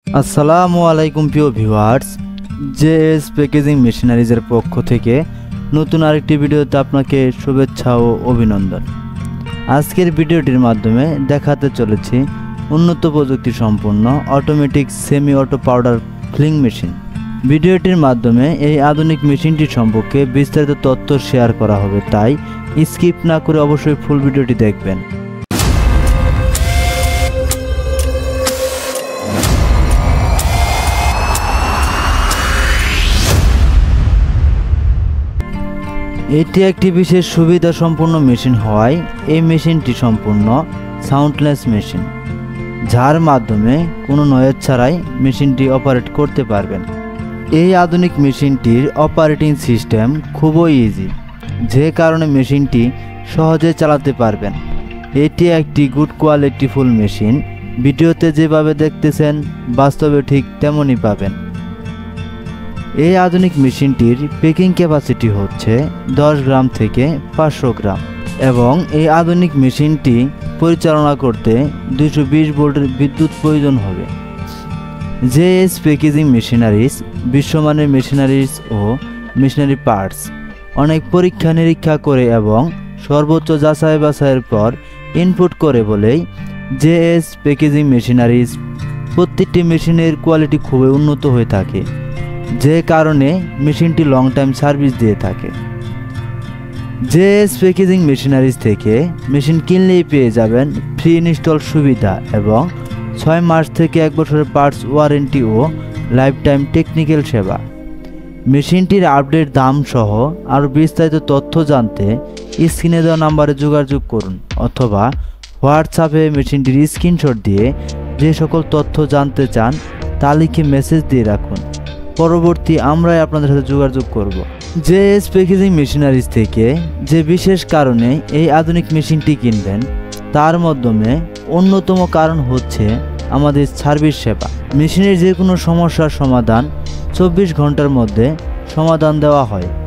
আসসালামু আলাইকুম প্রিয় ভিউয়ার্স, জেএস প্যাকেজিং মেশিনারিজের পক্ষ থেকে নতুন আরেকটি ভিডিওতে আপনাকে শুভেচ্ছা ও অভিনন্দন। আজকের ভিডিওটির মাধ্যমে দেখাতে চলেছি উন্নত প্রযুক্তি সম্পন্ন automatic semi auto powder filling machine. ভিডিওটির মাধ্যমে এই আধুনিক মেশিনটি সম্পর্কে বিস্তারিত তথ্য শেয়ার করা হবে, তাই স্কিপ না করে অবশ্যই ফুল ভিডিওটি দেখবেন। এটি একটি বিশেষ সুবিধা সম্পন্ন মেশিন হওয়ায় এই মেশিনটি সম্পূর্ণ সাউন্ডলেস মেশিন, যার মাধ্যমে কোনো নয়েজ ছাড়াই মেশিনটি অপারেট করতে পারবেন। এই আধুনিক মেশিনটির অপারেটিং সিস্টেম খুবই ইজি, যে কারণে মেশিনটি সহজে চালাতে পারবেন। এটি একটি গুড কোয়ালিটি ফুল মেশিন। ভিডিওতে যেভাবে দেখতেছেন বাস্তবে ঠিক তেমনই পাবেন। এই আধুনিক মেশিনটির পেকিং ক্যাপাসিটি হচ্ছে 10 গ্রাম থেকে 500 গ্রাম এবং এই আধুনিক মেশিনটি পরিচালনা করতে 220 ভোল্টের বিদ্যুৎ প্রয়োজন হবে। জেএস প্যাকেজিং মেশিনারিজ বিশ্বমানের মেশিনারিজ ও মেশিনারি পার্টস অনেক পরীক্ষা নিরীক্ষা করে এবং সর্বোচ্চ যাচাই বাছাইয়ের পর ইনপুট করে বলেই জেএস প্যাকেজিং মেশিনারিজ প্রত্যেকটি মেশিনের কোয়ালিটি খুবই উন্নত হয়ে থাকে, যে কারণে মেশিনটি লং টাইম সার্ভিস দিয়ে থাকে। জেএস প্যাকেজিং মেশিনারিজ থেকে মেশিন কিনলেই পেয়ে যাবেন ফ্রি ইনস্টল সুবিধা এবং 6 মাস থেকে 1 বছরের পার্টস ওয়ারেন্টি ও লাইফ টাইম টেকনিক্যাল সেবা। মেশিনটির আপডেট দাম সহ আরও বিস্তারিত তথ্য জানতে স্ক্রিনে দেওয়া নাম্বারে যোগাযোগ করুন অথবা হোয়াটসঅ্যাপে মেশিনটির স্ক্রিনশট দিয়ে যে সকল তথ্য জানতে চান তা লিখে মেসেজ দিয়ে রাখুন। পরবর্তী আমরাই আপনাদের সাথে যোগাযোগ করব। জেএস প্যাকেজিং মেশিনারিজ থেকে যে বিশেষ কারণে এই আধুনিক মেশিনটি কিনবেন তার মাধ্যমে অন্যতম কারণ হচ্ছে আমাদের সার্ভিস সেবা। মেশিনের যে কোনো সমস্যার সমাধান 24 ঘন্টার মধ্যে সমাধান দেওয়া হয়।